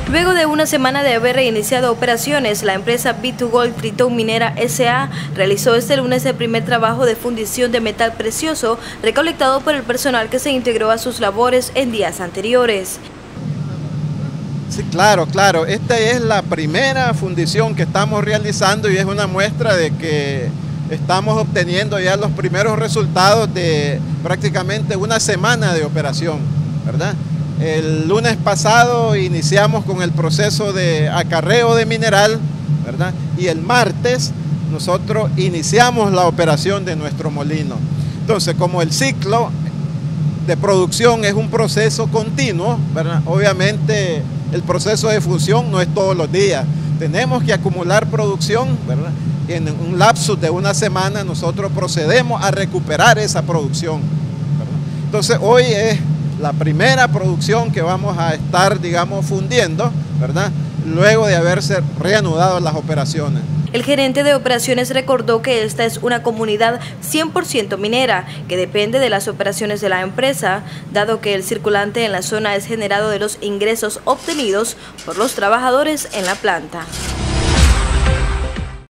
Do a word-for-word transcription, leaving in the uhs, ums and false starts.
Luego de una semana de haber reiniciado operaciones, la empresa B dos Gold Tritón Minera S A realizó este lunes el primer trabajo de fundición de metal precioso recolectado por el personal que se integró a sus labores en días anteriores. Sí, claro, claro. Esta es la primera fundición que estamos realizando y es una muestra de que estamos obteniendo ya los primeros resultados de prácticamente una semana de operación, ¿verdad? El lunes pasado iniciamos con el proceso de acarreo de mineral, ¿verdad? Y el martes nosotros iniciamos la operación de nuestro molino. Entonces, como el ciclo de producción es un proceso continuo, ¿verdad? Obviamente el proceso de función no es todos los días. Tenemos que acumular producción, ¿verdad? En un lapsus de una semana nosotros procedemos a recuperar esa producción, ¿verdad? Entonces hoy es la primera producción que vamos a estar, digamos, fundiendo, ¿verdad? Luego de haberse reanudado las operaciones. El gerente de operaciones recordó que esta es una comunidad cien por ciento minera, que depende de las operaciones de la empresa, dado que el circulante en la zona es generado de los ingresos obtenidos por los trabajadores en la planta.